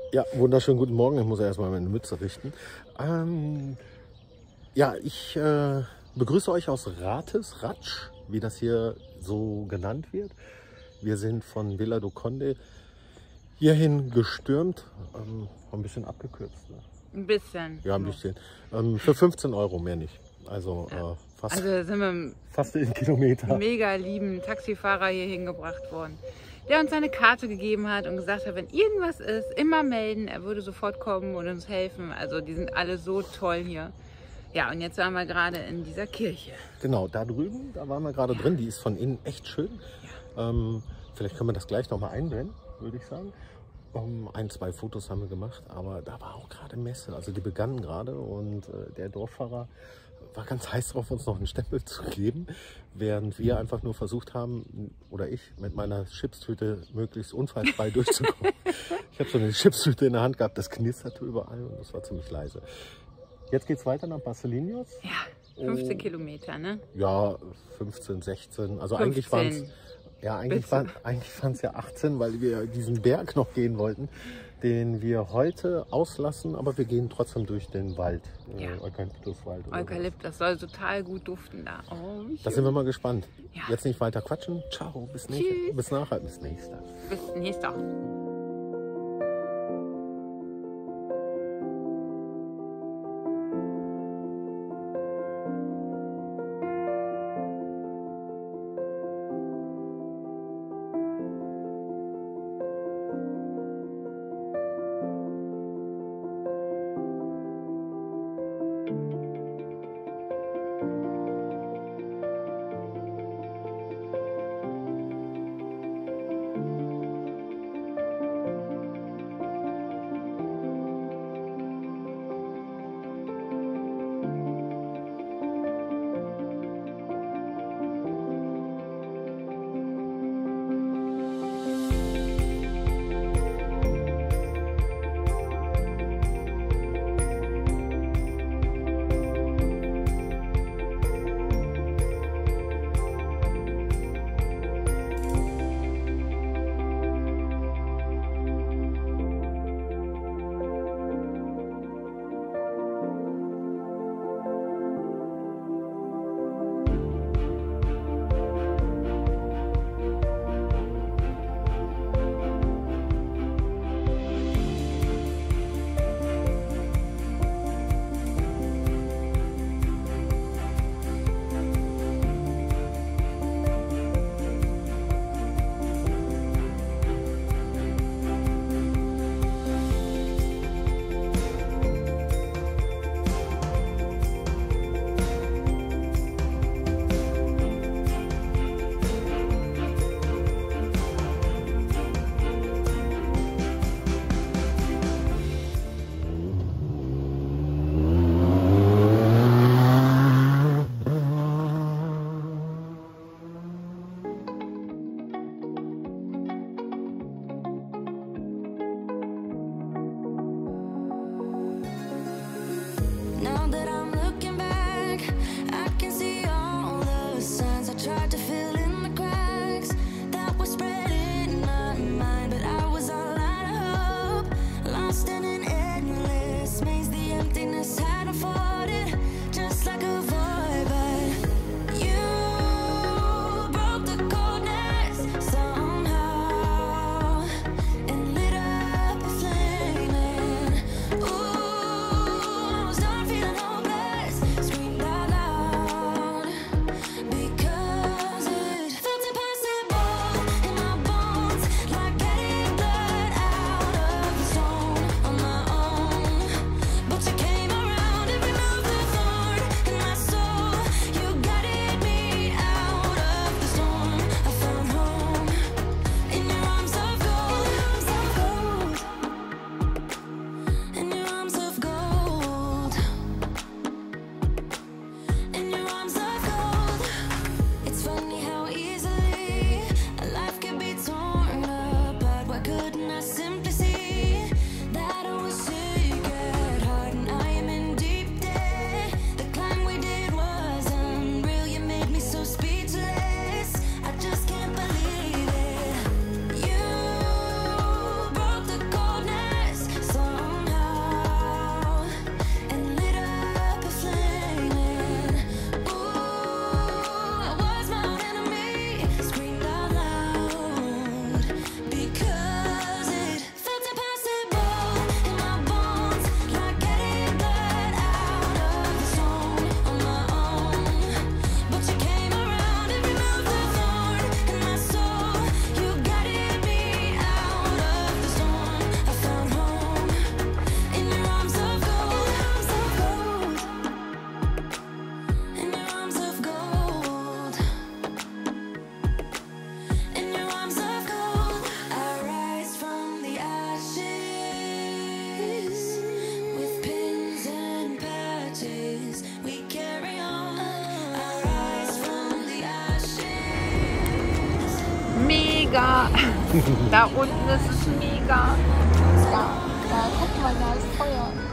Ja, wunderschönen guten Morgen. Ich muss ja erstmal meine Mütze richten. Ja, ich begrüße euch aus Rates, Ratsch, wie das hier so genannt wird. Wir sind von Vila do Conde hierhin gestürmt, ein bisschen abgekürzt. Ne? Ein bisschen. Ja, ein bisschen. Für 15 Euro, mehr nicht. Also fast, Also sind wir fast 1 Kilometer. mega lieben Taxifahrer hier hingebracht worden, der uns seine Karte gegeben hat und gesagt hat, wenn irgendwas ist, immer melden, er würde sofort kommen und uns helfen. Also die sind alle so toll hier. Ja, und jetzt waren wir gerade in dieser Kirche. Genau, da drüben, da waren wir gerade drin. Die ist von innen echt schön. Vielleicht können wir das gleich noch mal einblenden, würde ich sagen. 1, 2 Fotos haben wir gemacht, aber da war auch gerade Messe. Also die begannen gerade und der Dorffahrer war ganz heiß drauf, uns noch einen Stempel zu geben, während wir einfach nur versucht haben, oder ich, mit meiner Chipstüte möglichst unfallfrei durchzukommen. Ich habe so eine Chipstüte in der Hand gehabt, das knisterte überall und das war ziemlich leise. Jetzt geht es weiter nach Barcelinhos. Ja, 15 Kilometer, ne? Ja, 15, 16. Also 15. eigentlich waren es ja 18, weil wir diesen Berg noch gehen wollten, den wir heute auslassen, aber wir gehen trotzdem durch den Wald, Eukalyptuswald. Eukalyptus soll total gut duften da. Oh, da sind wir mal gespannt. Ja. Jetzt nicht weiter quatschen. Ciao, bis nachher, bis nächster. Bis nächster. mega. Da unten ist es mega. Da guck mal, da ist Feuer.